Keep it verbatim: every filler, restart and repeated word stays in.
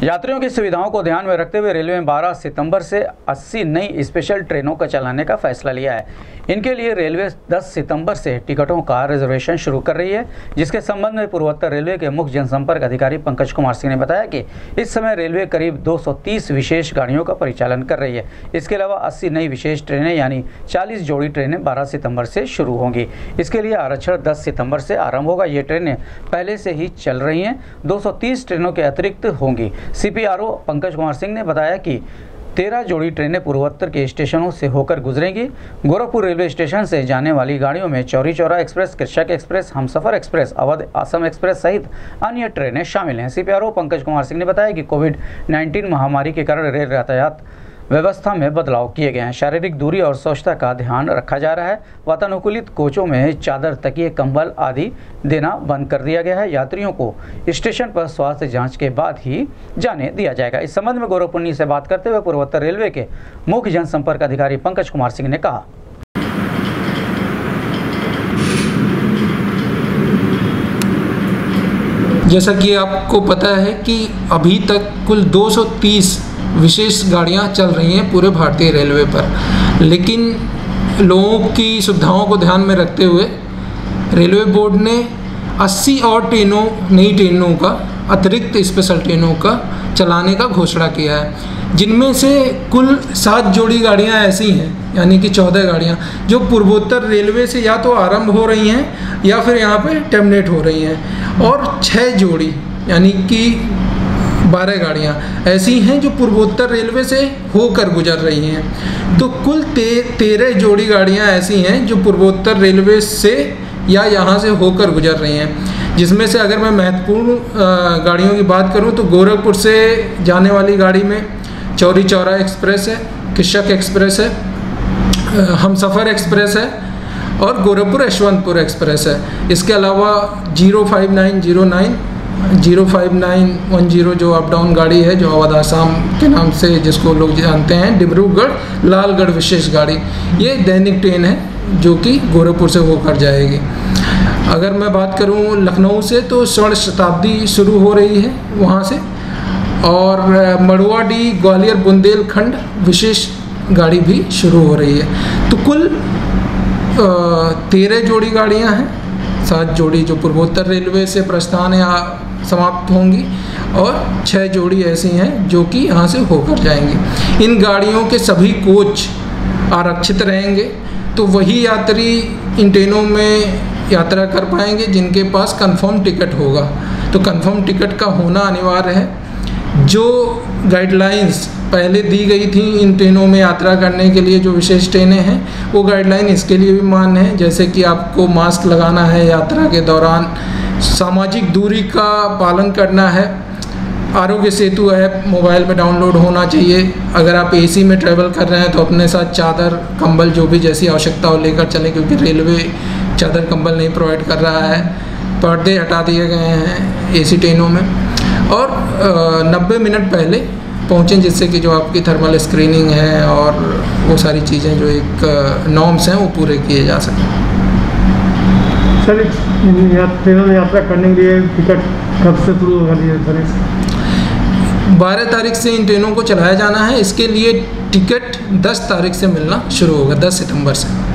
यात्रियों की सुविधाओं को ध्यान में रखते हुए रेलवे ने बारह सितंबर से अस्सी नई स्पेशल ट्रेनों का चलाने का फैसला लिया है। इनके लिए रेलवे दस सितंबर से टिकटों का रिजर्वेशन शुरू कर रही है, जिसके संबंध में पूर्वोत्तर रेलवे के मुख्य जनसंपर्क अधिकारी पंकज कुमार सिंह ने बताया कि इस समय रेलवे करीब दो सौ तीस विशेष गाड़ियों का परिचालन कर रही है। इसके अलावा अस्सी नई विशेष ट्रेनें यानी चालीस जोड़ी ट्रेनें बारह सितंबर से शुरू होंगी। इसके लिए आरक्षण दस सितंबर से आरंभ होगा। ये ट्रेनें पहले से ही चल रही हैं, दो सौ तीस ट्रेनों के अतिरिक्त होंगी। सीपीआरओ पंकज कुमार सिंह ने बताया कि तेरह जोड़ी ट्रेनें पूर्वोत्तर के स्टेशनों से होकर गुजरेंगी। गोरखपुर रेलवे स्टेशन से जाने वाली गाड़ियों में Chauri Chaura express, Krishak express, Humsafar express, Awadh Assam express सहित अन्य ट्रेनें शामिल हैं। सीपीआरओ पंकज कुमार सिंह ने बताया कि कोविड उन्नीस महामारी के कारण रेल यातायात व्यवस्था में बदलाव किए गए हैं। शारीरिक दूरी और स्वच्छता का ध्यान रखा जा रहा है। वातानुकूलित कोचों में चादर, तकिए, कंबल आदि देना बंद कर दिया गया है। यात्रियों को स्टेशन पर स्वास्थ्य जांच के बाद ही जाने दिया जाएगा। इस संबंध में गौरवपुन्नी से बात करते हुए पूर्वोत्तर रेलवे के मुख्य जनसंपर्क अधिकारी पंकज कुमार सिंह ने कहा, जैसा कि आपको पता है कि अभी तक कुल दो सौ तीस विशेष गाड़ियां चल रही हैं पूरे भारतीय रेलवे पर, लेकिन लोगों की सुविधाओं को ध्यान में रखते हुए रेलवे बोर्ड ने अस्सी और ट्रेनों नई ट्रेनों का अतिरिक्त स्पेशल ट्रेनों का चलाने का घोषणा किया है, जिनमें से कुल सात जोड़ी गाड़ियां ऐसी हैं, यानी कि चौदह गाड़ियां जो पूर्वोत्तर रेलवे से या तो आरंभ हो रही हैं या फिर यहाँ पे टर्मिनेट हो रही हैं, और छः जोड़ी यानी कि बारह गाड़ियाँ ऐसी हैं जो पूर्वोत्तर रेलवे से होकर गुजर रही हैं। तो कुल ते, तेरह जोड़ी गाड़ियाँ ऐसी हैं जो पूर्वोत्तर रेलवे से या यहाँ से होकर गुजर रही हैं, जिसमें से अगर मैं महत्वपूर्ण गाड़ियों की बात करूँ तो गोरखपुर से जाने वाली गाड़ी में चौरी चौरा एक्सप्रेस है, कृषक एक्सप्रेस है, हमसफर एक्सप्रेस है और गोरखपुर यशवंतपुर एक्सप्रेस है। इसके अलावा zero five nine zero nine zero five nine one zero जो अप डाउन गाड़ी है, जो अवध आसाम के नाम से जिसको लोग जानते हैं, डिब्रूगढ़ लालगढ़ विशेष गाड़ी, ये दैनिक ट्रेन है जो कि गोरखपुर से होकर जाएगी। अगर मैं बात करूं लखनऊ से तो स्वर्ण शताब्दी शुरू हो रही है वहां से, और मड़ुआडीह ग्वालियर बुंदेलखंड विशेष गाड़ी भी शुरू हो रही है। तो कुल तेरह जोड़ी गाड़ियां हैं, सात जोड़ी जो पूर्वोत्तर रेलवे से प्रस्थान या समाप्त होंगी और छह जोड़ी ऐसी हैं जो कि यहाँ से होकर जाएंगी। इन गाड़ियों के सभी कोच आरक्षित रहेंगे, तो वही यात्री इन ट्रेनों में यात्रा कर पाएंगे जिनके पास कंफर्म टिकट होगा। तो कंफर्म टिकट का होना अनिवार्य है। जो गाइडलाइंस पहले दी गई थी इन ट्रेनों में यात्रा करने के लिए, जो विशेष ट्रेनें हैं, वो गाइडलाइन इसके लिए भी मान्य है, जैसे कि आपको मास्क लगाना है यात्रा के दौरान, सामाजिक दूरी का पालन करना है, आरोग्य सेतु ऐप मोबाइल में डाउनलोड होना चाहिए। अगर आप एसी में ट्रैवल कर रहे हैं तो अपने साथ चादर, कंबल जो भी जैसी आवश्यकता हो लेकर चलें, क्योंकि रेलवे चादर कंबल नहीं प्रोवाइड कर रहा है। पर्दे हटा दिए गए हैं एसी ट्रेनों में, और नब्बे मिनट पहले पहुँचें, जिससे कि जो आपकी थर्मल स्क्रीनिंग है और वो सारी चीज़ें जो एक नॉर्म्स हैं वो पूरे किए जा सकें। सर, ट्रेनों में यात्रा करने के लिए टिकट कब से शुरू होगा सर्विस? बारह तारीख से इन ट्रेनों को चलाया जाना है। इसके लिए टिकट दस तारीख से मिलना शुरू होगा, दस सितंबर से।